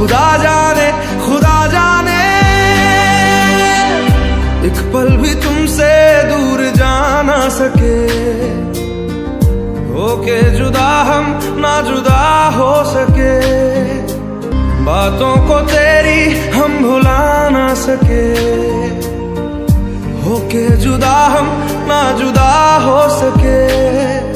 खुदा जाने एक पल भी तुमसे दूर जा ना सके, होके जुदा हम ना जुदा हो सके, बातों को तेरी हम भुला ना सके, होके जुदा हम ना जुदा हो सके।